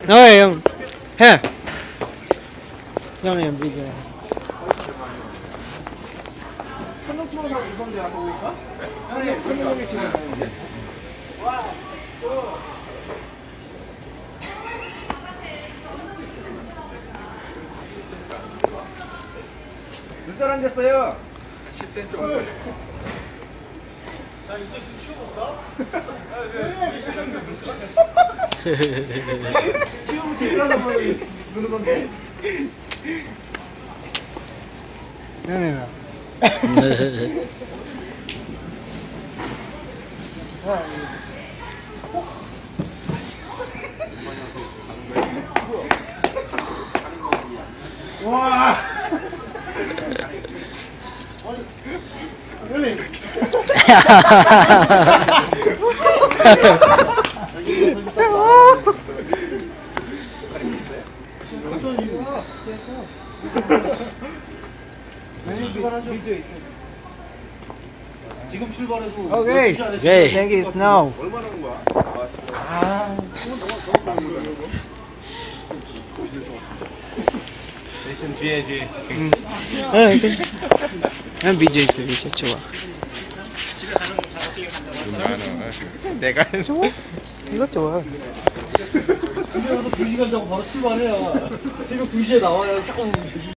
형. 해. 형이 비디오. 몇 살 안 됐어요? 10cm 정도. 자, 이제 좀 치워볼까? 치우면 제대로 하다 보면 누는 건데. 네네. 와. really? 지금 출발해서 오케이. 오케이. Thank you, Snow. 얼마나 온 거야? 대신 뒤에. 난 비디오 있어, 비디오 좋아. 내가 좋아? 이거 좋아. 집에 가서 2시간 자고 바로 출발해야 새벽 2시에 나와야 조금